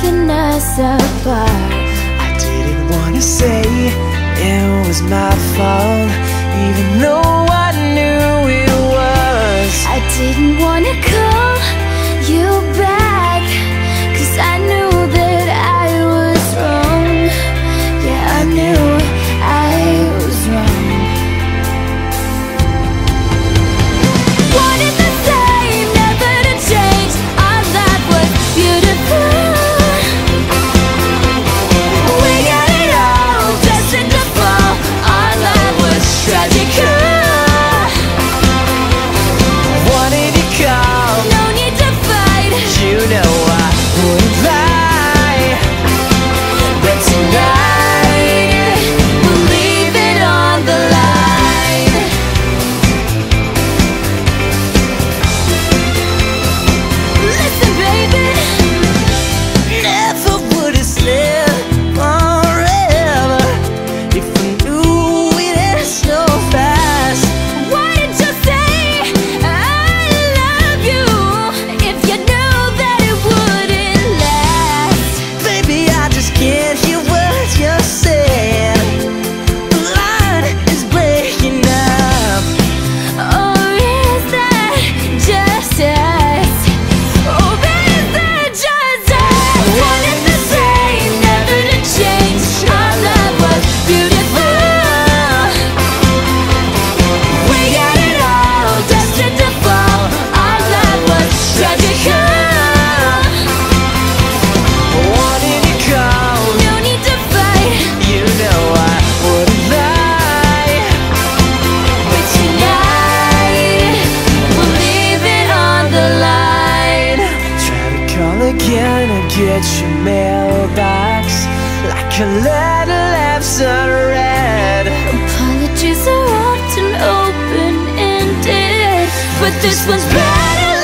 keeping us apart. I didn't wanna say it was my fault, even though I knew it was. I didn't wanna call you back, 'cause I knew that I was wrong. Yeah, I knew I was wrong. Wanted the same, never to change. Our life was beautiful. We got it all, destined to fall. Our life was tragical. Wanted to call, No need to fight. you know I wouldn't lie. But tonight, We'll leave it on the line. Listen, baby, never would have said forever if I knew it had so fast. why did you say I love you if you knew that it wouldn't last? Baby, I just can't hear what you're saying. The line is breaking up. Or is that just us? Or is that just us? Wanted the same, never to change. Our love was beautiful. We got it all, destined to fall. Our love was tragical. Wanted to call, No need to fight. you know I wouldn't lie. But tonight, we'll leave it on the line. Try to call again and get your mailbox like a letter left unread. Apologies are often open-ended, but this one's better